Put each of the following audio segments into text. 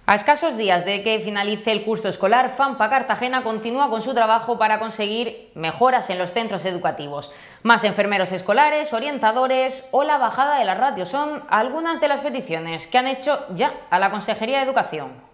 A escasos días de que finalice el curso escolar, FAMPA Cartagena continúa con su trabajo para conseguir mejoras en los centros educativos. Más enfermeros escolares, orientadores o la bajada de las ratios son algunas de las peticiones que han hecho ya a la Consejería de Educación.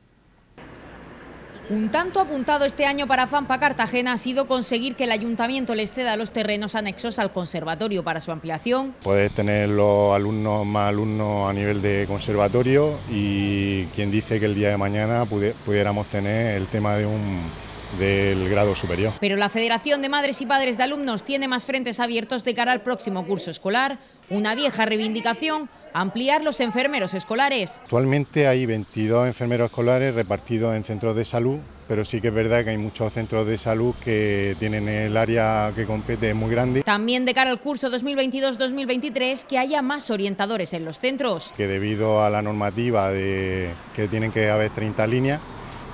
Un tanto apuntado este año para FAMPA Cartagena ha sido conseguir que el Ayuntamiento les ceda los terrenos anexos al conservatorio para su ampliación. Puedes tener los alumnos más alumnos a nivel de conservatorio y quien dice que el día de mañana pudiéramos tener el tema del grado superior. Pero la Federación de Madres y Padres de Alumnos tiene más frentes abiertos de cara al próximo curso escolar. Una vieja reivindicación: ampliar los enfermeros escolares. Actualmente hay 22 enfermeros escolares repartidos en centros de salud, pero sí que es verdad que hay muchos centros de salud que tienen el área que compete muy grande. También de cara al curso 2022-2023 que haya más orientadores en los centros. Que debido a la normativa de que tienen que haber 30 líneas,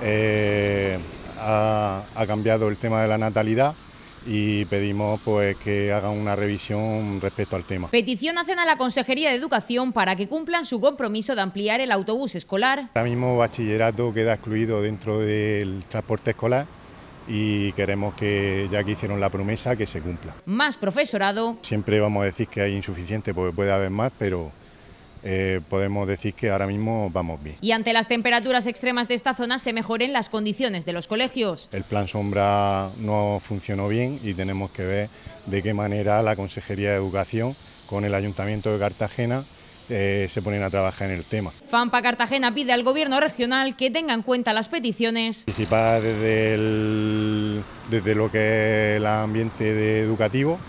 ha cambiado el tema de la natalidad y pedimos pues que hagan una revisión respecto al tema. Petición hacen a la Consejería de Educación para que cumplan su compromiso de ampliar el autobús escolar. Ahora mismo bachillerato queda excluido dentro del transporte escolar y queremos que, ya que hicieron la promesa, que se cumpla. Más profesorado. Siempre vamos a decir que hay insuficiente porque puede haber más, pero podemos decir que ahora mismo vamos bien. Y ante las temperaturas extremas de esta zona se mejoren las condiciones de los colegios. El plan sombra no funcionó bien y tenemos que ver de qué manera la Consejería de Educación con el Ayuntamiento de Cartagena se ponen a trabajar en el tema. FAMPA Cartagena pide al Gobierno regional que tenga en cuenta las peticiones. Participar desde lo que es el ambiente educativo,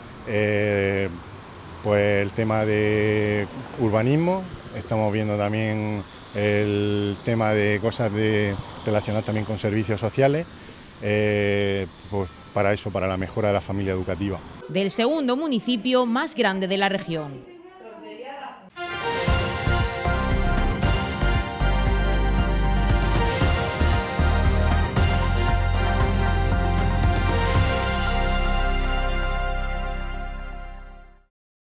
pues el tema de urbanismo, estamos viendo también el tema de cosas relacionadas también con servicios sociales, pues para eso, para la mejora de la familia educativa. Del segundo municipio más grande de la región.